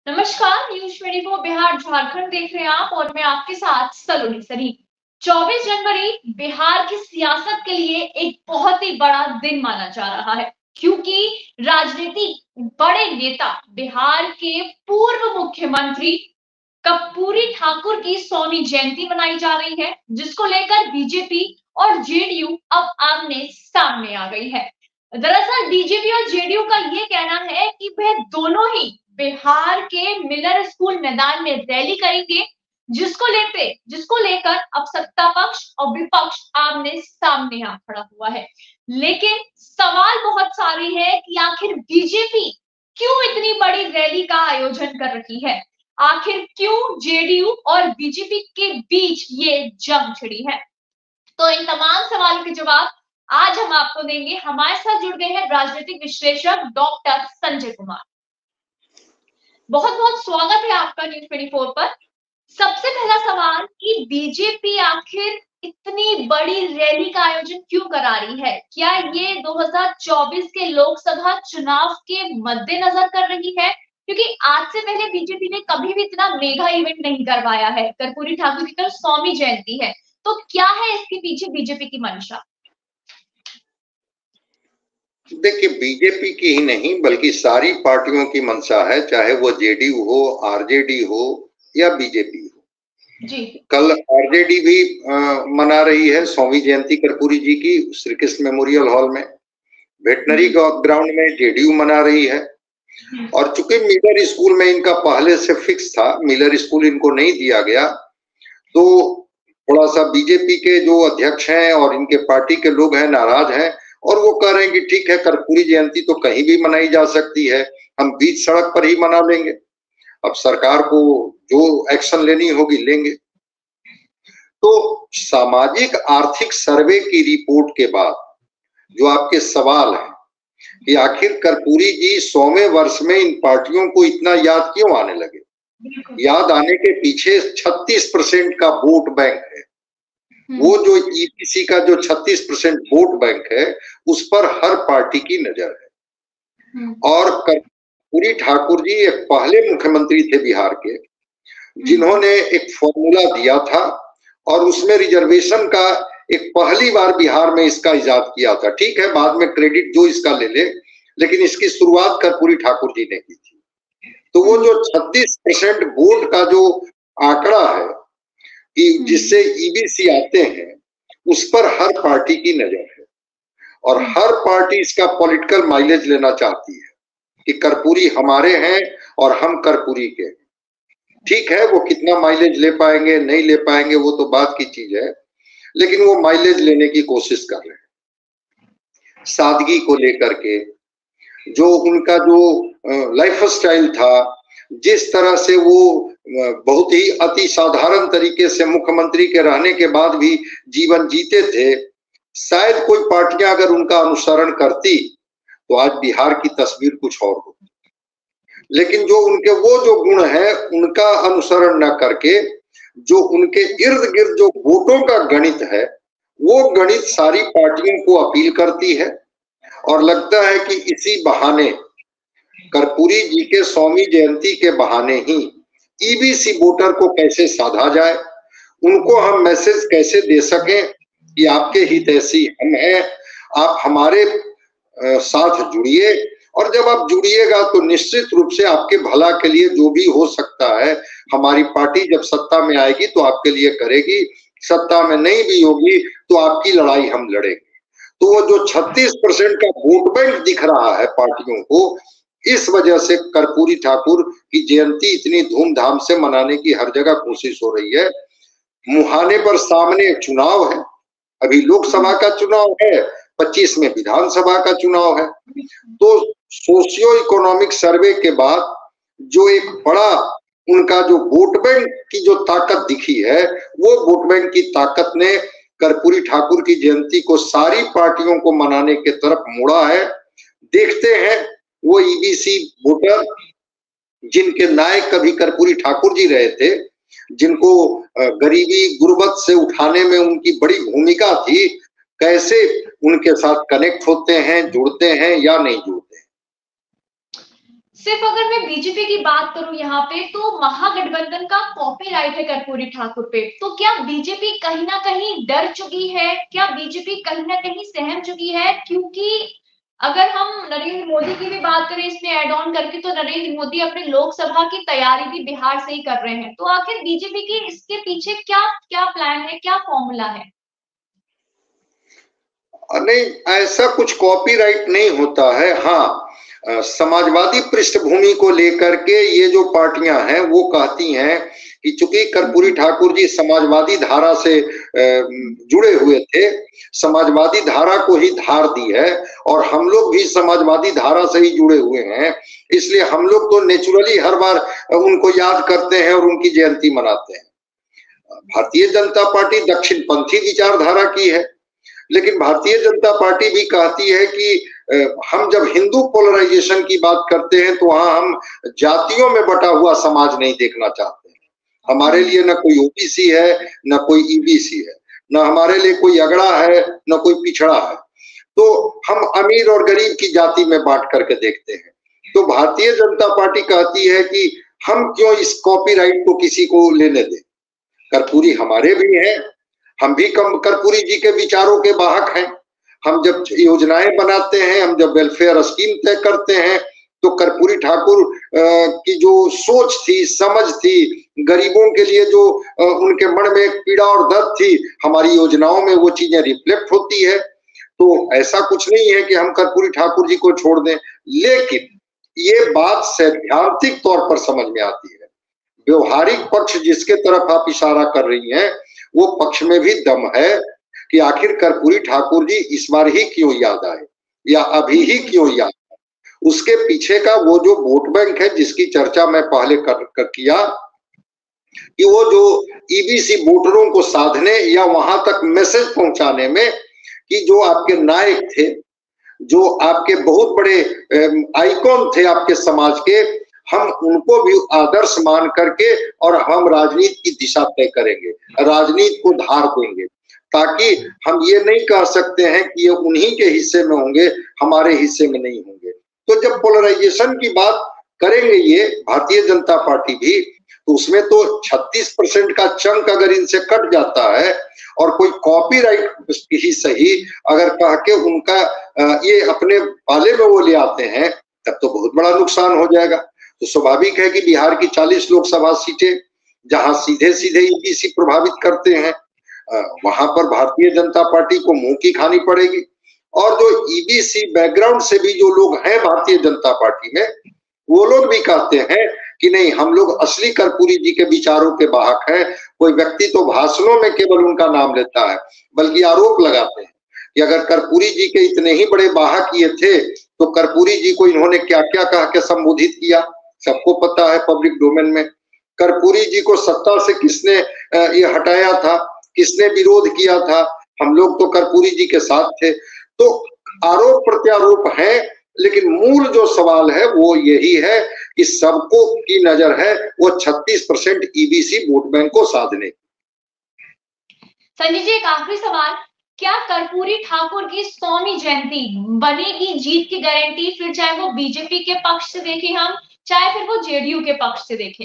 नमस्कार, न्यूज 24 बिहार झारखंड देख रहे हैं आप और मैं आपके साथ सलोनी सरीफ। 24 जनवरी बिहार की सियासत के लिए एक बहुत ही बड़ा दिन माना जा रहा है, क्योंकि राजनीतिक बड़े नेता बिहार के पूर्व मुख्यमंत्री कर्पूरी ठाकुर की 100वीं जयंती मनाई जा रही है, जिसको लेकर बीजेपी और जेडीयू अब आमने सामने आ गई है। दरअसल बीजेपी और जेडीयू का ये कहना है कि वह दोनों ही बिहार के मिलर स्कूल मैदान में रैली करेंगे, जिसको लेकर अब सत्ता पक्ष और विपक्ष आमने सामने आ खड़ा हुआ है। लेकिन सवाल बहुत सारे हैं कि आखिर बीजेपी क्यों इतनी बड़ी रैली का आयोजन कर रही है, आखिर क्यों जेडीयू और बीजेपी के बीच ये जंग छिड़ी है। तो इन तमाम सवालों के जवाब आज हम आपको देंगे। हमारे साथ जुड़ गए हैं राजनीतिक विश्लेषक डॉक्टर संजय कुमार। बहुत बहुत स्वागत है आपका न्यूज 24 पर। सबसे पहला सवाल कि बीजेपी आखिर इतनी बड़ी रैली का आयोजन क्यों करा रही है? क्या ये 2024 के लोकसभा चुनाव के मद्देनजर कर रही है? क्योंकि आज से पहले बीजेपी ने कभी भी इतना मेगा इवेंट नहीं करवाया है। कर्पूरी ठाकुर की तो 100वीं जयंती है, तो क्या है इसके पीछे बीजेपी की मंशा? देखिए, बीजेपी की ही नहीं बल्कि सारी पार्टियों की मंशा है, चाहे वो जेडीयू हो, आरजेडी हो या बीजेपी हो। जी। कल आरजेडी भी मना रही है 100वीं जयंती कर्पूरी जी की श्री कृष्ण मेमोरियल हॉल में। वेटनरी ग्राउंड में जेडीयू मना रही है। और चूंकि मिलर स्कूल में इनका पहले से फिक्स था, मिलर स्कूल इनको नहीं दिया गया, तो थोड़ा सा बीजेपी के जो अध्यक्ष हैं और इनके पार्टी के लोग हैं नाराज हैं और वो कह रहे हैं कि ठीक है, कर्पूरी जयंती तो कहीं भी मनाई जा सकती है, हम बीच सड़क पर ही मना लेंगे। अब सरकार को जो एक्शन लेनी होगी लेंगे। तो सामाजिक आर्थिक सर्वे की रिपोर्ट के बाद जो आपके सवाल है कि आखिर कर्पूरी जी 100वें वर्ष में इन पार्टियों को इतना याद क्यों आने लगे, याद आने के पीछे 36% का वोट बैंक है। वो जो ईबीसी का जो 36% वोट बैंक है, उस पर हर पार्टी की नजर है। और कर्पूरी ठाकुर जी एक पहले मुख्यमंत्री थे बिहार के, जिन्होंने एक फॉर्मूला दिया था और उसमें रिजर्वेशन का एक पहली बार बिहार में इसका इजाद किया था। ठीक है, बाद में क्रेडिट जो इसका ले ले, लेकिन इसकी शुरुआत कर्पूरी ठाकुर जी ने की थी। तो वो जो 36% वोट का जो आंकड़ा है कि जिससे ईबीसी आते हैं, उस पर हर पार्टी की नजर है और हर पार्टी इसका पॉलिटिकल माइलेज लेना चाहती है कि कर्पूरी हमारे हैं और हम कर्पूरी के। ठीक है, वो कितना माइलेज ले पाएंगे नहीं ले पाएंगे वो तो बात की चीज है, लेकिन वो माइलेज लेने की कोशिश कर रहे हैं। सादगी को लेकर के जो उनका जो लाइफ स्टाइल था, जिस तरह से वो बहुत ही अति साधारण तरीके से मुख्यमंत्री के रहने के बाद भी जीवन जीते थे, शायद कोई पार्टियां अगर उनका अनुसरण करती तो आज बिहार की तस्वीर कुछ और होती। लेकिन जो उनके वो जो गुण है उनका अनुसरण न करके जो उनके इर्द गिर्द जो वोटों का गणित है, वो गणित सारी पार्टियों को अपील करती है और लगता है कि इसी बहाने कर्पूरी जी के 100वीं जयंती के बहाने ही ईबीसी वोटर को कैसे साधा जाए, उनको हम मैसेज कैसे दे सकें कि आपके हितैषी हम हैं, आप हमारे साथ जुड़िए। और जब आप जुड़िएगा तो निश्चित रूप से आपके भला के लिए जो भी हो सकता है हमारी पार्टी जब सत्ता में आएगी तो आपके लिए करेगी, सत्ता में नहीं भी होगी तो आपकी लड़ाई हम लड़ेंगे। तो वो जो 36% का वोट बैंक दिख रहा है पार्टियों को, इस वजह से कर्पूरी ठाकुर की जयंती इतनी धूमधाम से मनाने की हर जगह कोशिश हो रही है। मुहाने पर सामने चुनाव है, अभी लोकसभा का चुनाव है, 25 में विधानसभा का चुनाव है। तो सोशियो इकोनॉमिक सर्वे के बाद जो एक बड़ा उनका जो वोट बैंक की जो ताकत दिखी है, वो वोट बैंक की ताकत ने कर्पूरी ठाकुर की जयंती को सारी पार्टियों को मनाने के तरफ मोड़ा है। देखते हैं वो ईबीसी वोटर जिनके नायक कभी कर्पूरी ठाकुर जी रहे थे, जिनको गरीबी गुर्बत से उठाने में उनकी बड़ी भूमिका थी, कैसे उनके साथ कनेक्ट होते हैं, जुड़ते हैं या नहीं जुड़ते हैं। सिर्फ अगर मैं बीजेपी की बात करूं यहाँ पे, तो महागठबंधन का कॉपीराइट है कर्पूरी ठाकुर पे। तो क्या बीजेपी कहीं ना कहीं डर चुकी है, क्या बीजेपी कहीं ना कहीं सहम चुकी है? क्योंकि अगर हम नरेंद्र मोदी की भी बात करें इसमें ऐड ऑन करके, तो नरेंद्र मोदी अपने लोकसभा की तैयारी भी बिहार से ही कर रहे हैं। तो आखिर बीजेपी की इसके पीछे क्या क्या प्लान है, क्या फॉर्मूला है? नहीं, ऐसा कुछ कॉपीराइट नहीं होता है। हाँ, समाजवादी पृष्ठभूमि को लेकर के ये जो पार्टियां हैं वो कहती हैं कि चूंकि कर्पूरी ठाकुर जी समाजवादी धारा से जुड़े हुए थे, समाजवादी धारा को ही धार दी है, और हम लोग भी समाजवादी धारा से ही जुड़े हुए हैं, इसलिए हम लोग तो नेचुरली हर बार उनको याद करते हैं और उनकी जयंती मनाते हैं। भारतीय जनता पार्टी दक्षिणपंथी विचारधारा की है, लेकिन भारतीय जनता पार्टी भी कहती है कि हम जब हिंदू पोलराइजेशन की बात करते हैं तो वहां हम जातियों में बटा हुआ समाज नहीं देखना चाहते हैं। हमारे लिए न कोई ओबीसी है, न कोई ईबीसी है, न हमारे लिए कोई अगड़ा है, न कोई पिछड़ा है। तो हम अमीर और गरीब की जाति में बांट करके देखते हैं। तो भारतीय जनता पार्टी कहती है कि हम क्यों इस कॉपीराइट को किसी को लेने दें। कर्पूरी हमारे भी हैं, हम भी कर्पूरी जी के विचारों के वाहक हैं। हम जब योजनाएं बनाते हैं, हम जब वेलफेयर स्कीम तय करते हैं, तो कर्पूरी ठाकुर की जो सोच थी, समझ थी, गरीबों के लिए जो उनके मन में एक पीड़ा और दर्द थी, हमारी योजनाओं में वो चीजें रिफ्लेक्ट होती है। तो ऐसा कुछ नहीं है कि हम कर्पूरी ठाकुर जी को छोड़ दें, लेकिन ये बात सैद्धांतिक तौर पर समझ में आती है। व्यवहारिक पक्ष जिसके तरफ आप इशारा कर रही हैं, वो पक्ष में भी दम है कि आखिर कर्पूरी ठाकुर जी इस बार ही क्यों याद आए, या अभी ही क्यों याद आए। उसके पीछे का वो जो वोट बैंक है, जिसकी चर्चा मैं पहले कर किया, कि वो जो ईबीसी वोटरों को साधने या वहां तक मैसेज पहुंचाने में, कि जो आपके नायक थे, जो आपके बहुत बड़े आइकॉन थे आपके समाज के, हम उनको भी आदर्श मान करके और हम राजनीति की दिशा तय करेंगे, राजनीति को धार देंगे, ताकि हम ये नहीं कह सकते हैं कि ये उन्हीं के हिस्से में होंगे, हमारे हिस्से में नहीं होंगे। तो जब पोलराइजेशन की बात करेंगे ये भारतीय जनता पार्टी भी, तो उसमें तो 36% का चंक अगर इनसे कट जाता है, और कोई कॉपीराइट ही सही अगर कह के उनका ये अपने पाले में वो ले आते हैं, तब तो बहुत बड़ा नुकसान हो जाएगा। तो स्वाभाविक है कि बिहार की 40 लोकसभा सीटें जहां सीधे सीधे ईबीसी प्रभावित करते हैं, वहां पर भारतीय जनता पार्टी को मुंह की खानी पड़ेगी। और जो ईबीसी बैकग्राउंड से भी जो लोग हैं भारतीय जनता पार्टी में, वो लोग भी कहते हैं कि नहीं, हम लोग असली कर्पूरी जी के विचारों के वाहक हैं। कोई व्यक्ति तो भाषणों में केवल उनका नाम लेता है, बल्कि आरोप लगाते हैं कि अगर कर्पूरी जी के इतने ही बड़े वाहक ये थे, तो कर्पूरी जी को इन्होंने क्या क्या कह के संबोधित किया, सबको पता है पब्लिक डोमेन में। कर्पूरी जी को सत्ता से किसने ये हटाया था, किसने विरोध किया था, हम लोग तो कर्पूरी जी के साथ थे। तो आरोप प्रत्यारोप है, लेकिन मूल जो सवाल है वो यही है कि सबको की नजर है वो 36% ईबीसी वोट बैंक को साधने। संजय जी, एक आखिरी सवाल, क्या कर्पूरी ठाकुर की 100वीं जयंती बनेगी जीत की गारंटी? फिर चाहे वो बीजेपी के पक्ष से देखें हम, चाहे फिर वो जेडीयू के पक्ष से देखें।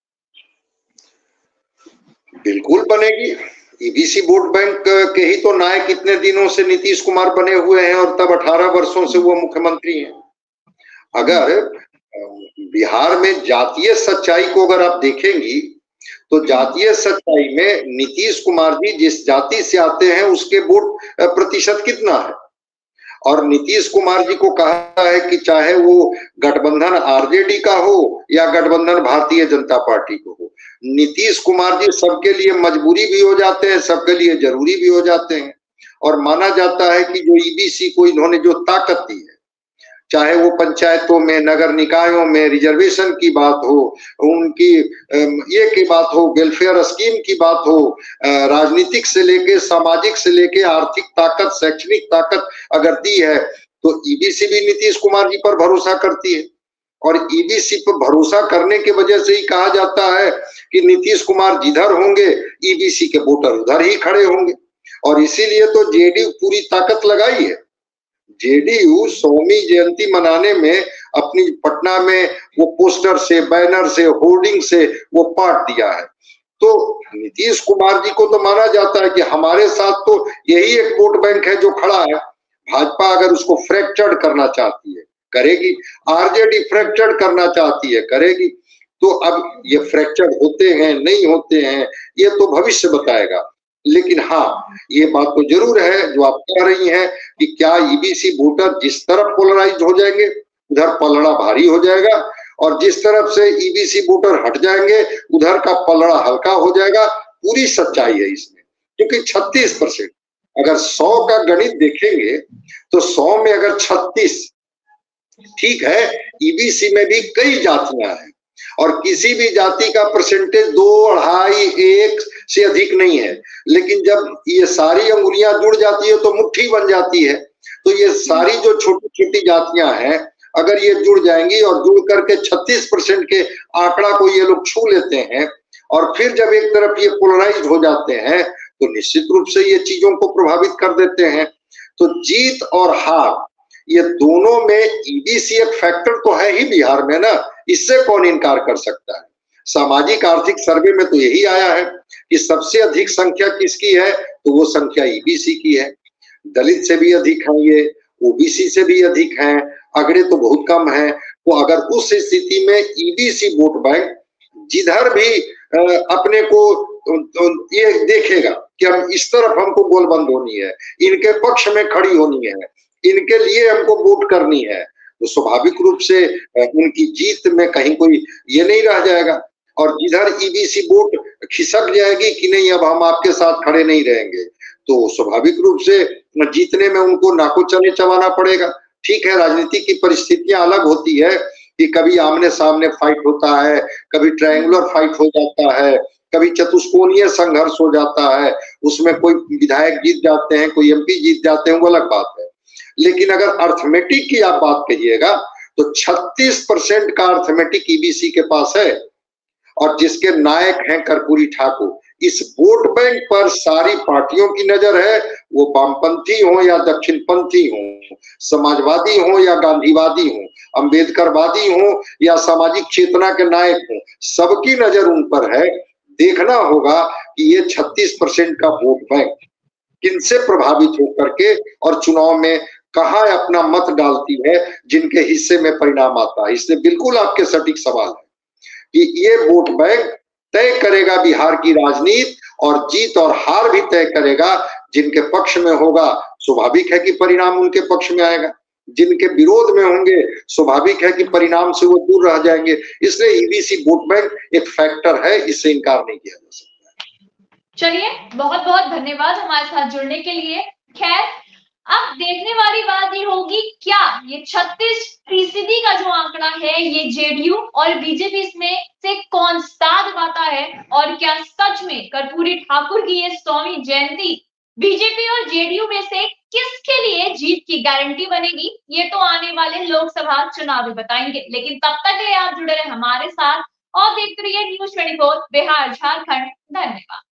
बिल्कुल बनेगी। ईबीसी वोट बैंक के ही तो नायक इतने दिनों से नीतीश कुमार बने हुए हैं, और तब 18 वर्षों से वो मुख्यमंत्री हैं। अगर बिहार में जातीय सच्चाई को अगर आप देखेंगी, तो जातीय सच्चाई में नीतीश कुमार जी जिस जाति से आते हैं उसके वोट प्रतिशत कितना है। और नीतीश कुमार जी को कहा है कि चाहे वो गठबंधन आरजेडी का हो या गठबंधन भारतीय जनता पार्टी को हो, नीतीश कुमार जी सबके लिए मजबूरी भी हो जाते हैं, सबके लिए जरूरी भी हो जाते हैं। और माना जाता है कि जो ईबीसी को इन्होंने जो ताकत दी है, चाहे वो पंचायतों में, नगर निकायों में रिजर्वेशन की बात हो, उनकी ये की बात हो, वेलफेयर स्कीम की बात हो, राजनीतिक से लेके सामाजिक से लेके आर्थिक ताकत, शैक्षणिक ताकत अगर दी है, तो ईबीसी भी नीतीश कुमार जी पर भरोसा करती है। और ईबीसी पर भरोसा करने की वजह से ही कहा जाता है कि नीतीश कुमार जिधर होंगे ईबीसी के वोटर उधर ही खड़े होंगे। और इसीलिए तो जेडीयू पूरी ताकत लगाई है। जेडीयू 100वीं जयंती मनाने में अपनी पटना में वो पोस्टर से, बैनर से, होर्डिंग से वो पार्ट दिया है। तो नीतीश कुमार जी को तो माना जाता है कि हमारे साथ तो यही एक वोट बैंक है जो खड़ा है। भाजपा अगर उसको फ्रैक्चर्ड करना चाहती है करेगी, आरजेडी फ्रैक्चर्ड करना चाहती है करेगी। तो अब ये फ्रैक्चर्ड होते हैं नहीं होते हैं ये तो भविष्य बताएगा। लेकिन हाँ, ये बात तो जरूर है जो आप कह रही हैं कि क्या ईबीसी वोटर जिस तरफ पोलराइज हो जाएंगे उधर पलड़ा भारी हो जाएगा, और जिस तरफ से ईबीसी वोटर हट जाएंगे उधर का पलड़ा हल्का हो जाएगा। पूरी सच्चाई है इसमें, क्योंकि 36%, अगर 100 का गणित देखेंगे तो 100 में अगर 36, ठीक है, ईबीसी में भी कई जातियां हैं और किसी भी जाति का परसेंटेज 2, 2.5, 1 से अधिक नहीं है। लेकिन जब ये सारी अंगुलियां जुड़ जाती है तो मुट्ठी बन जाती है। तो ये सारी जो छोटी छोटी जातियां हैं अगर ये जुड़ जाएंगी और जुड़ करके 36% के आंकड़ा को ये लोग छू लेते हैं और फिर जब एक तरफ ये पोलराइज हो जाते हैं तो निश्चित रूप से ये चीजों को प्रभावित कर देते हैं। तो जीत और हार ये दोनों में ईबीसी एक फैक्टर तो है ही बिहार में ना, इससे कौन इनकार कर सकता है। सामाजिक आर्थिक सर्वे में तो यही आया है कि सबसे अधिक संख्या किसकी है, तो वो संख्या ईबीसी की है। दलित से भी अधिक है ये, ओबीसी से भी अधिक है, अगड़े तो बहुत कम है। तो अगर उस स्थिति में ईबीसी वोट बैंक जिधर भी अपने को ये देखेगा कि हम इस तरफ हमको गोलबंद होनी है, इनके पक्ष में खड़ी होनी है, इनके लिए हमको वोट करनी है, तो स्वाभाविक रूप से उनकी जीत में कहीं कोई ये नहीं रह जाएगा। और जिधर ईबीसी वोट खिसक जाएगी कि नहीं अब हम आपके साथ खड़े नहीं रहेंगे, तो स्वाभाविक रूप से जीतने में उनको नाको चने चबाना पड़ेगा। ठीक है, राजनीति की परिस्थितियां अलग होती है कि कभी आमने सामने फाइट होता है, कभी ट्रायंगुलर फाइट हो जाता है, कभी चतुष्कोणीय संघर्ष हो जाता है, उसमें कोई विधायक जीत जाते हैं, कोई एमपी जीत जाते हैं, वो अलग बात है। लेकिन अगर अर्थमेटिक की आप बात कहिएगा तो 36% का अर्थमेटिक ईबीसी के पास है और जिसके नायक हैं कर्पूरी ठाकुर। इस वोट बैंक पर सारी पार्टियों की नजर है, वो वामपंथी हो या दक्षिणपंथी हो, समाजवादी हो या गांधीवादी हो, अंबेडकरवादी हो या सामाजिक चेतना के नायक हो, सबकी नजर उन पर है। देखना होगा कि ये 36% का वोट बैंक किनसे प्रभावित होकर के और चुनाव में कहां अपना मत डालती है, जिनके हिस्से में परिणाम आता है। इसलिए बिल्कुल आपके सटीक सवाल है कि ये वोट बैंक तय करेगा बिहार की राजनीति, और जीत और हार भी तय करेगा। जिनके पक्ष में होगा स्वाभाविक है कि परिणाम उनके पक्ष में आएगा, जिनके विरोध में होंगे स्वाभाविक है कि परिणाम से वो दूर रह जाएंगे। इसलिए ईबीसी वोट बैंक एक फैक्टर है, इससे इनकार नहीं किया जा सकता। चलिए, बहुत बहुत धन्यवाद हमारे साथ जुड़ने के लिए। खैर, अब देखने वाली बात ये होगी क्या ये 36% का जो आंकड़ा है ये जेडीयू और बीजेपी इसमें से कौन सा दबाता है, और क्या सच में कर्पूरी ठाकुर की ये 100वीं जयंती बीजेपी और जेडीयू में से किसके लिए जीत की गारंटी बनेगी, ये तो आने वाले लोकसभा चुनाव बताएंगे। लेकिन तब तक के लिए आप जुड़े रहे हमारे साथ और देखते रहिए न्यूज़ 24 बिहार झारखंड। धन्यवाद।